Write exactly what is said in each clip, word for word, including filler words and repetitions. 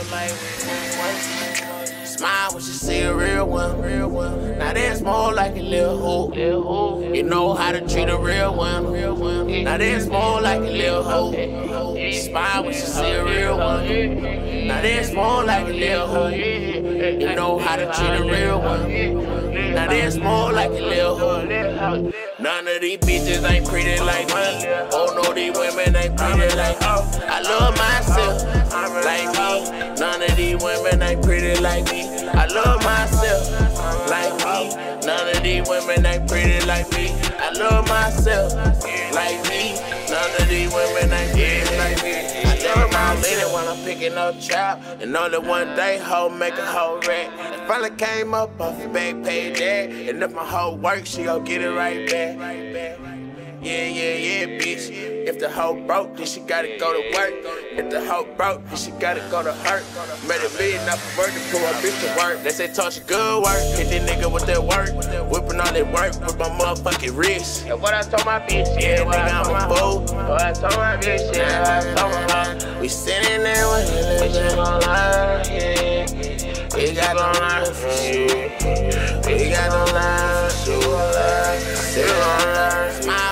Smile when she see a real one. Now that's more like a little hoe. You know how to treat a real one. Now that's more like a little hoe. Smile when she see a real one. Now that's more like a little hoe. You know how to treat a real one. Now that's more like a little hoe. None of these bitches ain't pretty like me. Oh no, these women ain't pretty like me. I love myself like me. None of these women ain't pretty like me. I love myself like me. None of these women ain't pretty like me. I love myself like me. None of these women ain't pretty like me. I love my lady when I'm picking up trap. And only one day, hoe make a hoe rat. It finally came up off the back page that. And if my hoe works, she gon' get it right back. Yeah, yeah, yeah, bitch. If the hoe broke, then she gotta go to work. If the hoe broke, then she gotta go to hurt. Made a million off of work to pull a bitch to work. They say touch good work, hit that nigga with that work. Whipping all that work with my motherfucking wrist. And what I told my bitch, yeah, nigga, I'm a fool. What I told my bitch, yeah, I told my mom. We sitting there with him, we just gon' lie, yeah. We got no line for shit. We got no line for shit. Still gon' lie, smile.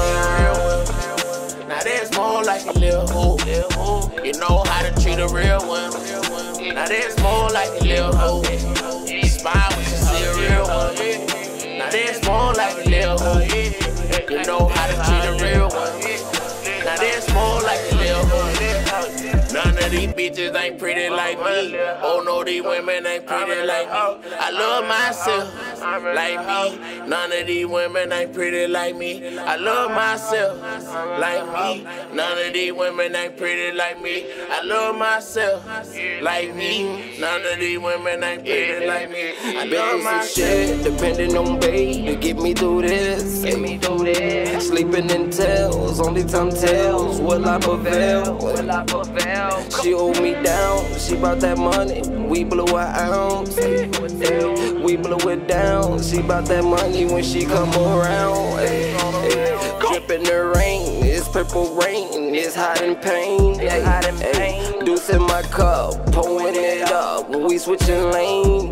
Now that's more like a little hoe. You know how to treat a real one. Now that's more like a little hoe. Smile when you see a real one. Now that's more like a little hoe. You know how to treat a real one. Now that's more like a little hoe. None of these bitches ain't pretty like me. Oh no, these women ain't pretty like me. I love myself like me. None of these women ain't pretty like me. I love myself like me. None of these women ain't pretty like me. I love myself like me. None of these women ain't pretty like me. I love myself. Depending on babe to get me through this. Get me through this. Sleeping in tails, only time tells. Will I prevail? Will I prevail? She hold me down, she bout that money, we blew her ounce. We blew it down, she bout that money when she come around. Drippin' the rain, it's purple rain, it's hot in pain. Deuce in my cup, pouring it up when we switching lanes.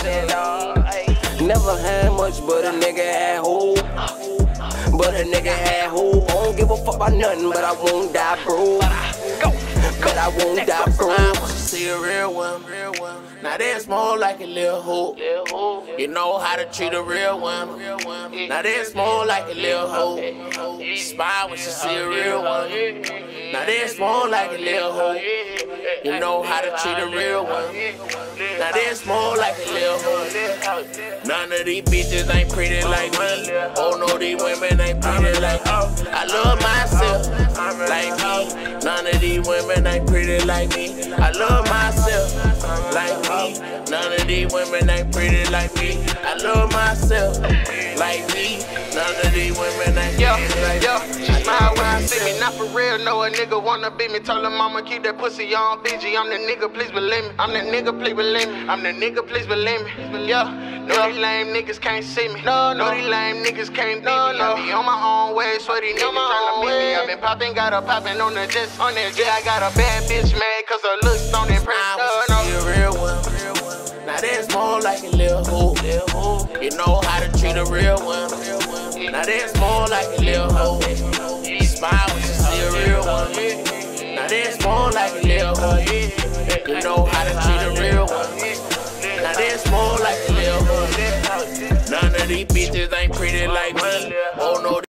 Never had much, but a nigga had hope. But a nigga had hope. I don't give a fuck about nothing, but I won't die broke. But I won't die broke. See a real one. Now that's more like a little hoe. You know how to treat a real one. Now that's more like a little hoe. Smile when she see a real one. Now that's more like a little hoe. You know how to treat a real one. Now that's more like a little hoe. None of these bitches ain't pretty like me. Oh no, these women ain't pretty like me. I love myself like me. None of these women ain't pretty like me. I love myself like me. None of these women ain't pretty like me. I love myself like me. None of these women ain't pretty like me. She smile when she see me, not for real. No, a nigga wanna beat me. Told her mama keep that pussy on Fiji. I'm the nigga, please believe me. I'm the nigga, please believe me. I'm the nigga, please believe me. Yeah. No, these lame niggas can't see me. No, no, these lame niggas can't beat me. I be on my own way, swear these niggas tryna beat me. I been poppin', got her poppin' on the jets, on that jet. I got a bad bitch mad, cause her looks don't impress. No, no. A real one. Now that's more like a little hoe. You know how to treat a real one. Now that's more like a little hoe. Smile when you see a real one. Now that's more like a little hoe. You know how to treat a real one. Now that's more like a little hoe. None of these bitches ain't pretty like me.